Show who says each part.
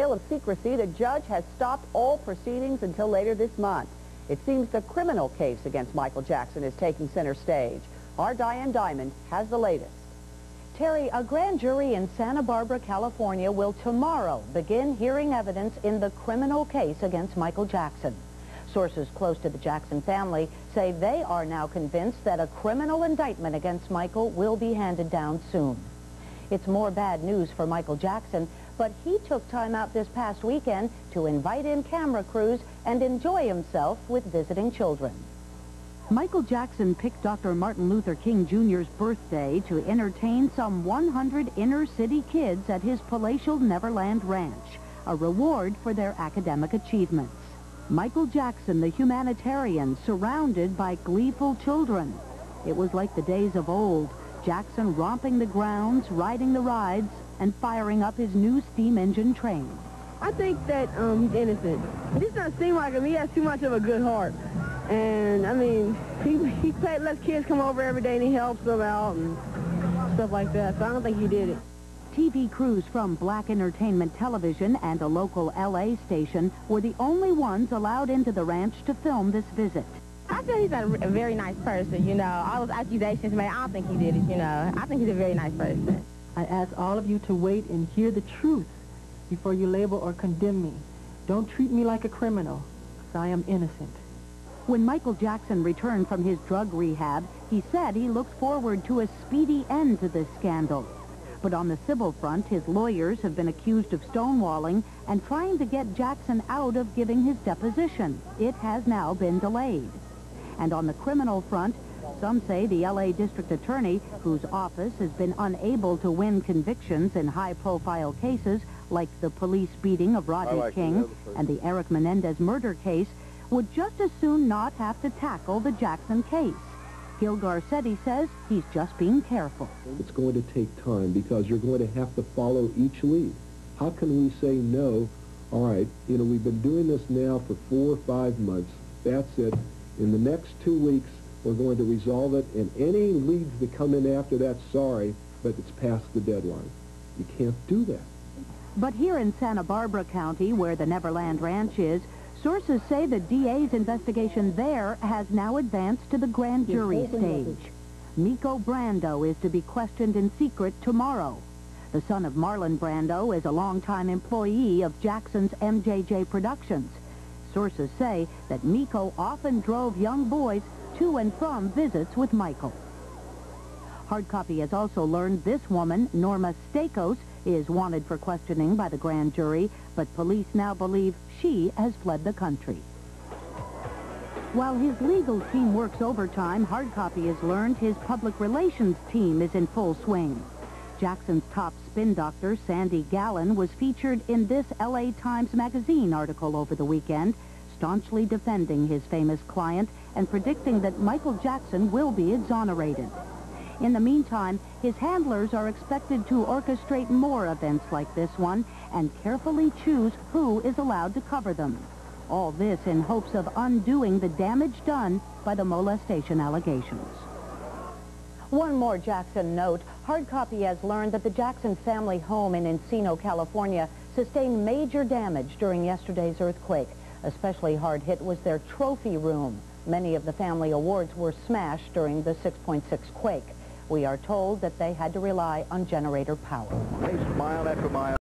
Speaker 1: veil of secrecy, the judge has stopped all proceedings until later this month. It seems the criminal case against Michael Jackson is taking center stage. Our Diane Diamond has the latest. Terry, a grand jury in Santa Barbara, California will tomorrow begin hearing evidence in the criminal case against Michael Jackson. Sources close to the Jackson family say they are now convinced that a criminal indictment against Michael will be handed down soon. It's more bad news for Michael Jackson, but he took time out this past weekend to invite in camera crews and enjoy himself with visiting children. Michael Jackson picked Dr. Martin Luther King Jr.'s birthday to entertain some 100 inner-city kids at his palatial Neverland Ranch, a reward for their academic achievements. Michael Jackson, the humanitarian, surrounded by gleeful children. It was like the days of old, Jackson romping the grounds, riding the rides, and firing up his new steam engine train.
Speaker 2: I think that he's innocent. He does not seem like him. He has too much of a good heart. And, I mean, he lets kids come over every day and he helps them out and stuff like that. So I don't think he did it.
Speaker 1: TV crews from Black Entertainment Television and a local L.A. station were the only ones allowed into the ranch to film this visit.
Speaker 2: I feel he's a very nice person, you know. All those accusations made, I don't think he did it, you know. I think he's a very nice person.
Speaker 3: I ask all of you to wait and hear the truth before you label or condemn me. Don't treat me like a criminal, because I am innocent.
Speaker 1: When Michael Jackson returned from his drug rehab, he said he looked forward to a speedy end to this scandal. But on the civil front, his lawyers have been accused of stonewalling and trying to get Jackson out of giving his deposition. It has now been delayed. And on the criminal front, some say the L.A. District Attorney, whose office has been unable to win convictions in high-profile cases like the police beating of Rodney King and the Eric Menendez murder case, would just as soon not have to tackle the Jackson case. Gil Garcetti says he's just being careful.
Speaker 4: It's going to take time because you're going to have to follow each lead. How can we say no? All right, you know, we've been doing this now for 4 or 5 months. That's it. In the next 2 weeks, we're going to resolve it, and any leads that come in after that, sorry, but it's past the deadline. You can't do that.
Speaker 1: But here in Santa Barbara County, where the Neverland Ranch is, sources say the DA's investigation there has now advanced to the grand jury stage. Miko Brando is to be questioned in secret tomorrow. The son of Marlon Brando is a longtime employee of Jackson's MJJ Productions. Sources say that Miko often drove young boys to and from visits with Michael. Hard Copy has also learned this woman, Norma Stakos, is wanted for questioning by the grand jury, but police now believe she has fled the country. While his legal team works overtime, Hard Copy has learned his public relations team is in full swing. Jackson's top spin doctor, Sandy Gallen, was featured in this L.A. Times Magazine article over the weekend, staunchly defending his famous client and predicting that Michael Jackson will be exonerated. In the meantime, his handlers are expected to orchestrate more events like this one and carefully choose who is allowed to cover them. All this in hopes of undoing the damage done by the molestation allegations. One more Jackson note. Hard Copy has learned that the Jackson family home in Encino, California, sustained major damage during yesterday's earthquake. Especially hard hit was their trophy room. Many of the family awards were smashed during the 6.6 quake. We are told that they had to rely on generator power.
Speaker 5: Mile after mile.